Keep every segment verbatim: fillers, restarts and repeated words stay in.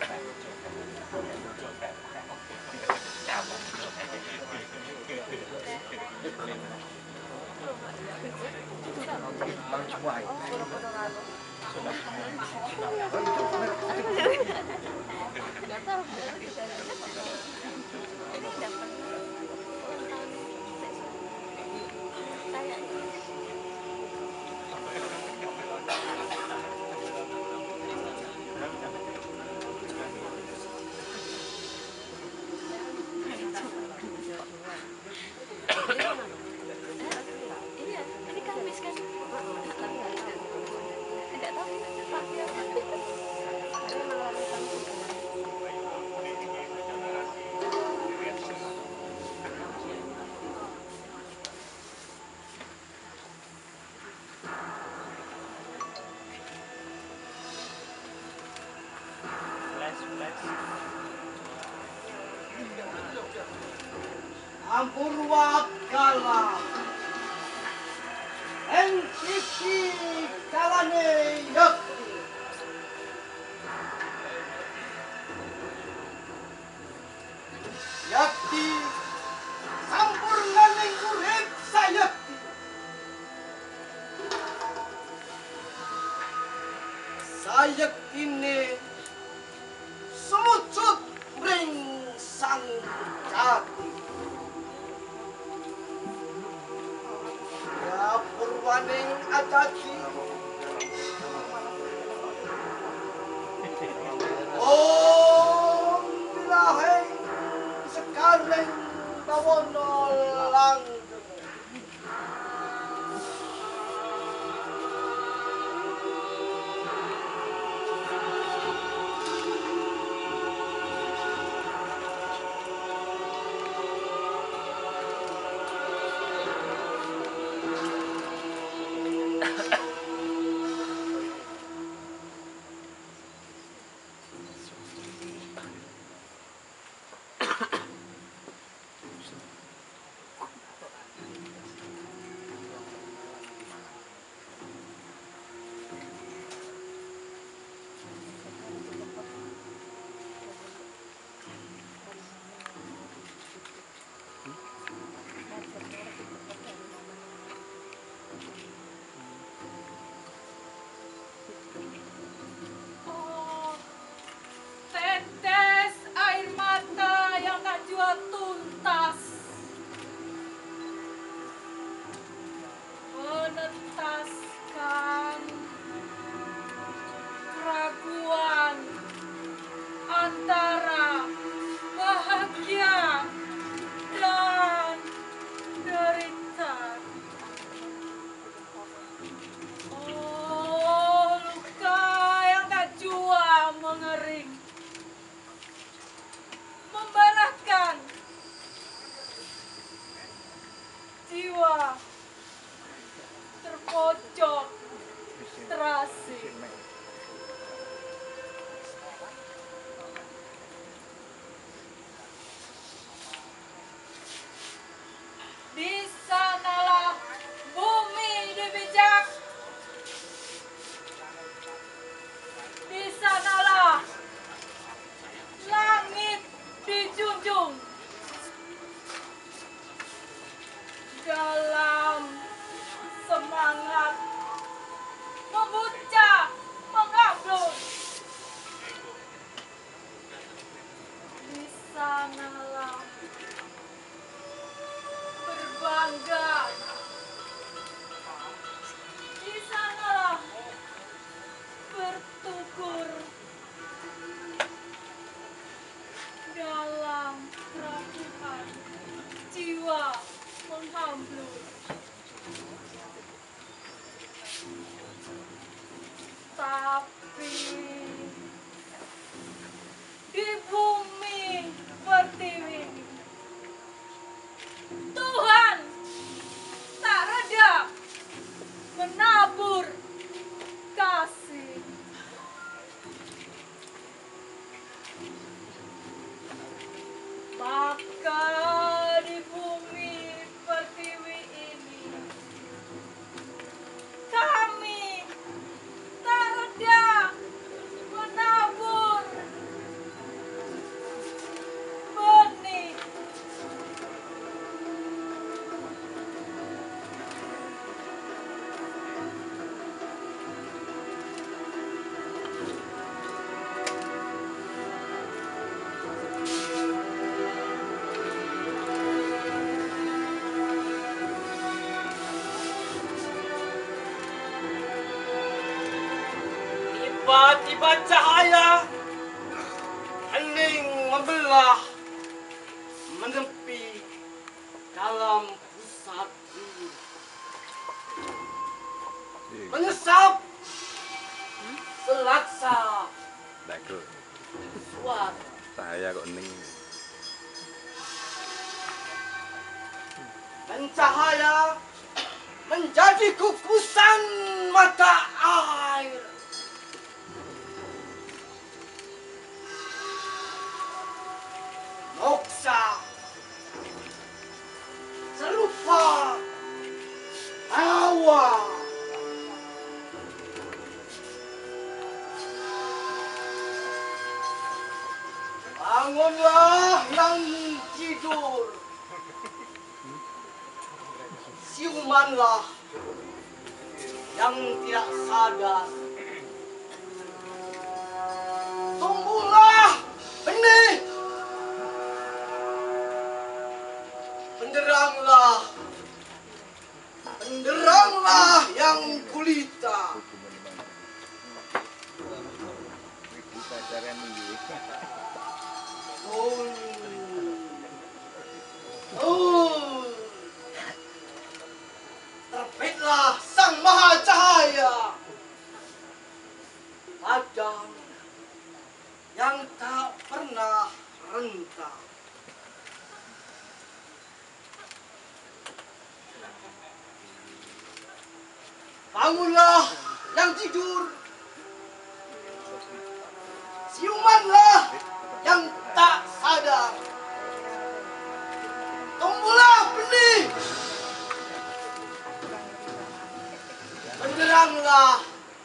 Ampurwakala Enkiki kalane yakti Yakti sampurnaning urip sayakti Sayaktine sumucut ring sang jati Purwaning ajaji Om bilaheng sekareng bawono langgeng terpojok terasing di sanalah bumi dibijak, di sanalah langit dijunjung. Dalam semangat membucah, mengablut, di sanalah berbangga, di sanalah bertukur, dalam keraguan jiwa menghambur. Tapi di bumi pertiwi Tuhan tak reda menabur kasih. Tiba-tiba cahaya hening membelah, menepi dalam pusat diri, menyesap selaksa suara. Saya kok ning. Dan cahaya menjadi kukusan mata air. Moksa serupa hawa. Bangunlah yang tidur, siumanlah yang tidak sadar. Tumbuhlah benih, penderanglah, penderanglah yang gulita. Oh, oh, terbitlah Sang Maha Cahaya, padam yang tak pernah rentah. Bangunlah yang tidur, siumanlah yang tak sadar. Tumbuhlah benih, penderanglah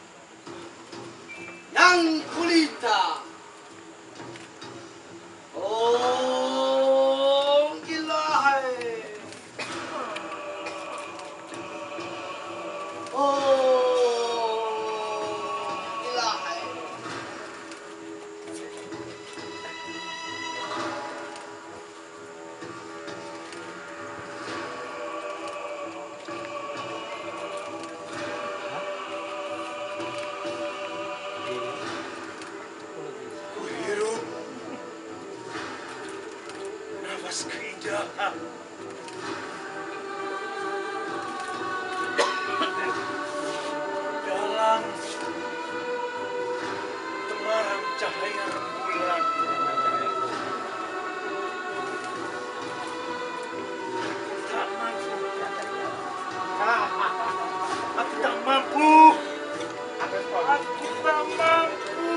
yang gulita. Oh, ilahi. Oh, ilahi. Kuhirup nafas keindahan. Dalam temaram cahaya rembulan. Tak mampu. Aku tak mampu. Aku tak mampu.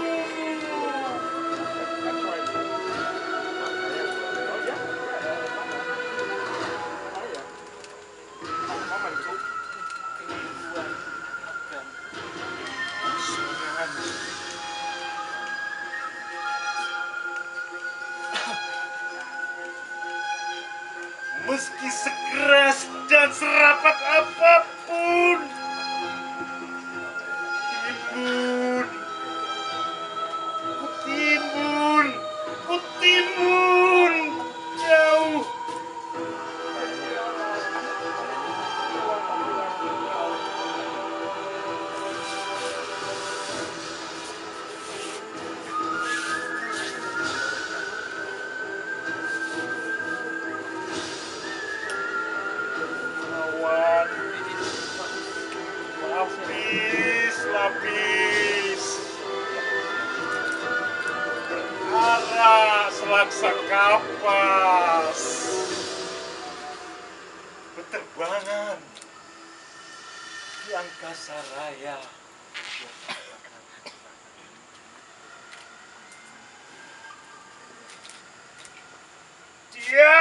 Meski sekeras dan serapat apapun, timbun, ku timbun, ku timbun jauh. Awan, lapis, lapis, arah selaksa kapas, berterbangan di angkasa raya. Dia